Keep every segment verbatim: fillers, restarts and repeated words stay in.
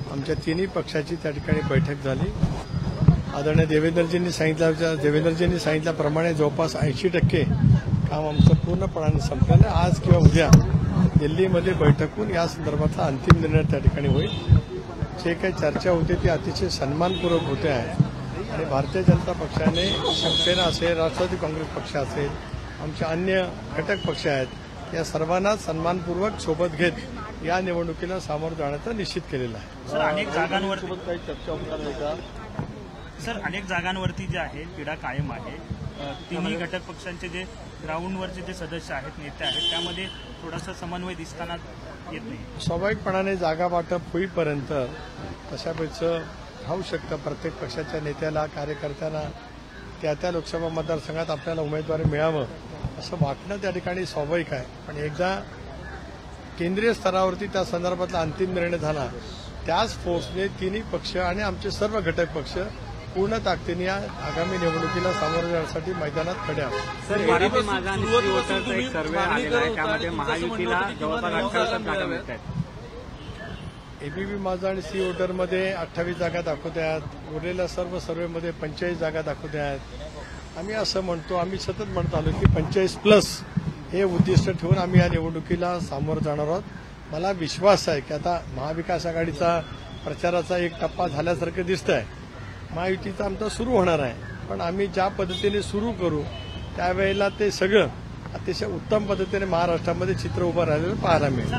आमच्या तिन्ही पक्षाची त्या ठिकाणी बैठक झाली। आदरणीय देवेंद्रजींनी सांगितलं देवेंद्रजींनी सांगितल्याप्रमाणे जवळपास ऐंशी टक्के काम आमचं पूर्णपणाने संपलेलं आहे। आज किंवा उद्या दिल्लीमध्ये बैठक होऊन या संदर्भातला अंतिम निर्णय त्या ठिकाणी होईल। जे काही चर्चा होते ती अतिशय सन्मानपूर्वक होते आहे आणि भारतीय जनता पक्षाने शिवसेना असेल, राष्ट्रवादी काँग्रेस पक्ष असेल, आमचे अन्य घटक पक्ष आहेत, या सर्वांना सन्मानपूर्वक सोबत घेत या निवडणुकीला सामोरं जाण्याचं निश्चित केलेलं आहे। सर अनेक जागांवर काही चर्चा होणार आहे का? सर अनेक जागांवरती जे आहे तिढा कायम आहे। तिन्ही घटक पक्षांचे जे ग्राउंडवरचे जे सदस्य आहेत, नेते आहेत, त्यामध्ये थोडासा समन्वय दिसताना येत नाही। स्वाभाविकपणाने जागा वाटप होईपर्यंत तशापेक्षा राहू शकतं। प्रत्येक पक्षाच्या नेत्याला, कार्यकर्त्यांना त्या त्या लोकसभा मतदारसंघात आपल्याला उमेदवारी मिळावं असं वाटणं त्या ठिकाणी स्वाभाविक आहे। पण एकदा केंद्रीय स्तरावरती त्या संदर्भातला अंतिम निर्णय झाला, त्याच फोर्सने तिन्ही पक्ष आणि आमचे सर्व घटक पक्ष पूर्ण ताकदीने या आगामी निवडणुकीला सामोरं जाण्यासाठी मैदानात खडे आहेत। सर एबीपी माझा आणि सी वोटरचा एक सर्वे आलेला आहे, त्यामध्ये महायुतीला जवळपास अठ्ठावीस जागा मिळत आहेत। एबीपी माझा आणि सी वोटरमध्ये अठ्ठावीस जागा दाखवत आहेत, उरलेल्या सर्व सर्वेमध्ये पंचेचाळीस जागा दाखवत आहेत। आम्ही असं म्हणतो, आम्ही सतत म्हणत आलो की पंचेचाळीस प्लस हे उद्दिष्ट ठेवून आम्ही या निवडणुकीला सामोरं जाणार आहोत। मला विश्वास आहे की आता महाविकास आघाडीचा प्रचाराचा एक टप्पा झाल्यासारखं दिसत आहे, महायुतीचा आमचा सुरू होणार आहे। पण आम्ही ज्या पद्धतीने सुरू करू त्यावेळेला ते सगळं अतिशय उत्तम पद्धतीने महाराष्ट्रामध्ये चित्र उभं राहिलेलं पाहायला मिळेल।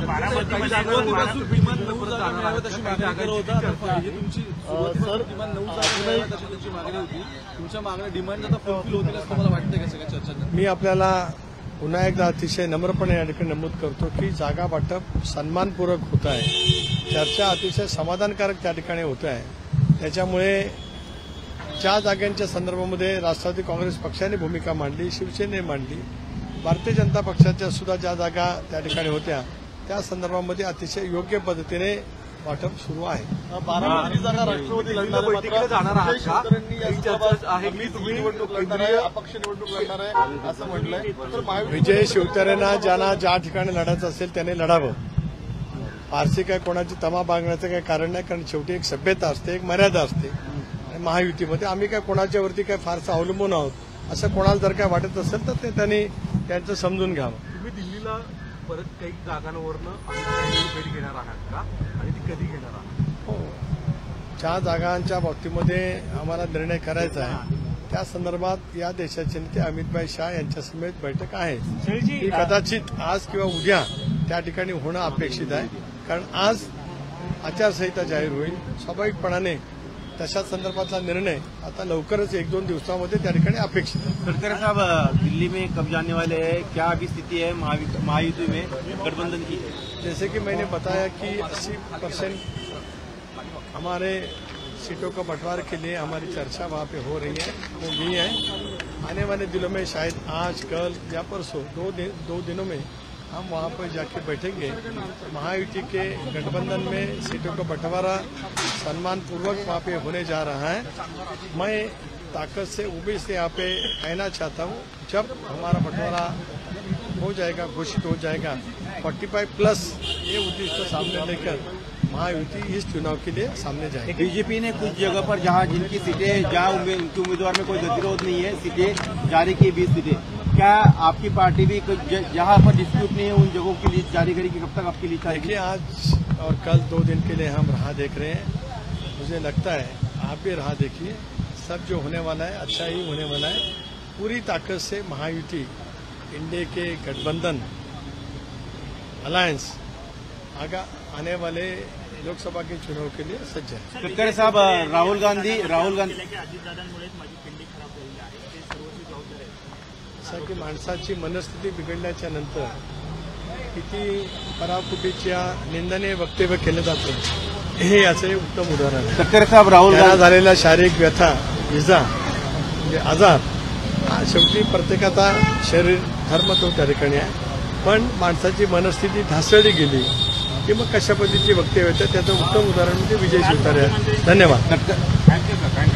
मी आपल्याला पुन्हा एकदा अतिशय नम्रपणे या ठिकाणी नमूद करतो की जागा वाटप सन्मानपूर्वक होत आहे, चर्चा अतिशय समाधानकारक त्या ठिकाणी होत आहे। त्याच्यामुळे ज्या जागांच्या संदर्भामध्ये राष्ट्रवादी काँग्रेस पक्षाने भूमिका मांडली, शिवसेनेने मांडली, भारतीय जनता पक्षाच्या सुद्धा ज्या जागा त्या ठिकाणी होत्या त्या संदर्भामध्ये अतिशय योग्य पद्धतीने वाटप सुरू आहे। बारामती जागा राष्ट्रवादी लढणार आहे, मी तुम्ही निवडणूक लढणार आहे, अपक्ष निवडणूक लढणार आहे असं म्हटलंय। विजय शिवतारेंना ज्यांना ज्या ठिकाणी लढायचं असेल त्याने लढावं। फारशी काय कोणाची तमा बांगण्याचं काही कारण नाही, कारण शेवटी एक सभ्यता असते, एक मर्यादा असते आणि महायुतीमध्ये आम्ही काय कोणाच्यावरती काय फारसं अवलंबून आहोत असं कोणाला जर काय वाटत असेल तर ते त्यांनी त्यांचं समजून घ्यावं। तुम्ही दिल्लीला परत काही जागांवरनं भेट घेणार आहात का आणि ती कधी घेणार आहात? हो, ज्या जागांच्या बाबतीमध्ये आम्हाला निर्णय करायचा आहे त्या संदर्भात या देशाचे नेते अमितभाई शाह यांच्या समेत बैठक आहे, ती कदाचित आज किंवा उद्या त्या ठिकाणी होणं अपेक्षित आहे। कारण आज आचारसंहिता जाहीर होईल, स्वाभाविकपणाने तशा संदर्भातला निर्णय आता लवकरच एक दोन दिवसामध्ये त्या ठिकाणी अपेक्षित है। गडकरी साहब, दिल्ली में कब जाने वाले हैं, क्या अभी स्थिति है महायुति में गठबंधन की? जैसे कि मैंने बताया कि अस्सी परसेंट हमारे सीटों का बंटवारे के लिए हमारी चर्चा वहाँ पे हो रही है, वो भी है। आने वाले दिनों में शायद आज कल या परसों दो दिन दो दिनों में हम वहाँ पर जाके बैठेंगे। महायुति के गठबंधन में सीटों का बंटवारा सम्मानपूर्वक वहाँ पे होने जा रहा है। मैं ताकत से उम्मीद से यहाँ पे कहना चाहता हूँ, जब हमारा बंटवारा हो जाएगा, घोषित हो जाएगा, पैंतालीस प्लस ये उद्देश्य सामने लेकर महायुति इस चुनाव के लिए सामने जाएगी। बीजेपी ने कुछ जगह पर जहां जिनकी सीटें जहां उनके उम्मीदवार में कोई गतिरोध नहीं है, सीटें जारी की बीस सीटें, क्या आपकी पार्टी भी जहां पर डिस्प्यूट नहीं है उन जगहों की लिस्ट जारी करेगी? कब तक आपकी लिस्ट आएगी? देखिए, आज और कल दो दिन के लिए हम राह देख रहे हैं। मुझे लगता है आप भी राह देखिए, सब जो होने वाला है अच्छा ही होने वाला है। पूरी ताकत से महायुति इंडिया के गठबंधन अलायंस आगा आने वाले लोकसभा के चुनाव के लिए सज्ज है। गडकरी साहब, राहुल गांधी राहुल गांधी असं की माणसाची मनस्थिती बिघडल्याच्या नंतर किती पराकुटीच्या निंदनीय वक्तव्य केलं जातं हे याचे उत्तम उदाहरण आहे। गडकरी साहब, राहुल गांधी झालेला शारीरिक व्यथा, इजा म्हणजे आजार, शेवटी प्रत्येकाचा शरीर धर्म तो त्या ठिकाणी आहे, पण माणसाची मनस्थिती ढासळली गेली की मग कशा पद्धतीची वक्तव्य येतात त्याचं उत्तम उदाहरण म्हणजे विजय शिवतारे आहे। धन्यवाद।